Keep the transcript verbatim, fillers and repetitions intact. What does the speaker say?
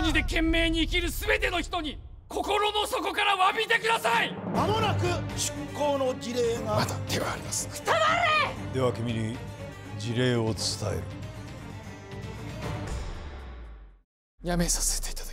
国で懸命に生きる全ての人に心の底から詫びてください。 間もなく出航の辞令が。 まだ手があります。 くたばれ。 では君に辞令を伝える。 やめさせていただきます。